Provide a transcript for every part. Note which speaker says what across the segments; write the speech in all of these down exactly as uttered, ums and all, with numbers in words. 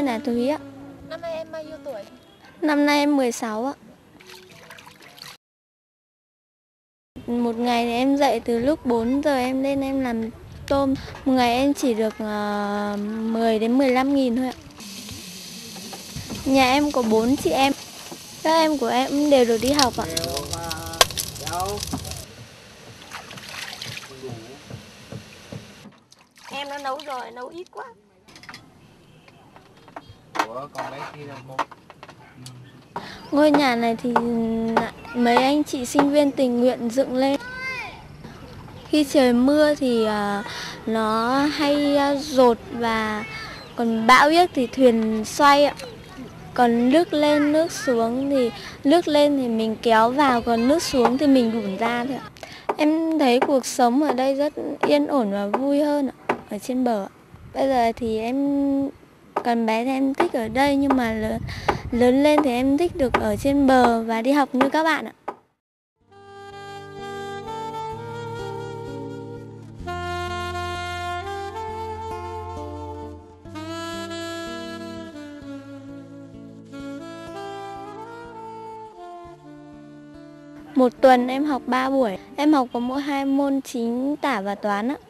Speaker 1: là Thúy ạ.
Speaker 2: Năm nay em bao nhiêu tuổi?
Speaker 1: Năm nay em mười sáu ạ. Một ngày thì em dậy từ lúc bốn giờ em lên em làm tôm. Một ngày em chỉ được uh, mười đến mười lăm nghìn thôi ạ. Nhà em có bốn chị em. Các em của em đều được đi học ạ.
Speaker 2: Em nó nấu rồi, nấu ít quá.
Speaker 3: Ủa, con bé kia đâu cô?
Speaker 1: Ngôi nhà này thì mấy anh chị sinh viên tình nguyện dựng lên. Khi trời mưa thì uh, nó hay uh, dột và còn bão giấc thì thuyền xoay ạ. Còn nước lên nước xuống thì nước lên thì mình kéo vào, còn nước xuống thì mình đủn ra thôi ạ. Em thấy cuộc sống ở đây rất yên ổn và vui hơn ạ, ở trên bờ. Bây giờ thì em còn bé thì em thích ở đây, nhưng mà lớn, lớn lên thì em thích được ở trên bờ và đi học như các bạn ạ. Một tuần em học ba buổi, em học có mỗi hai môn chính tả và toán ạ.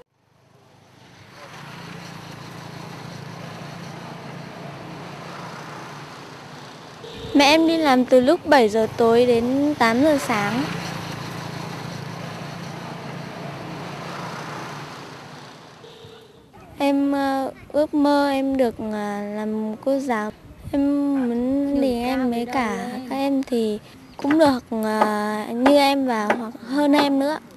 Speaker 1: Mẹ em đi làm từ lúc bảy giờ tối đến tám giờ sáng. Em uh, ước mơ em được uh, làm cô giáo. Em muốn thì em với cả các em thì cũng được uh, như em và hoặc hơn em nữa.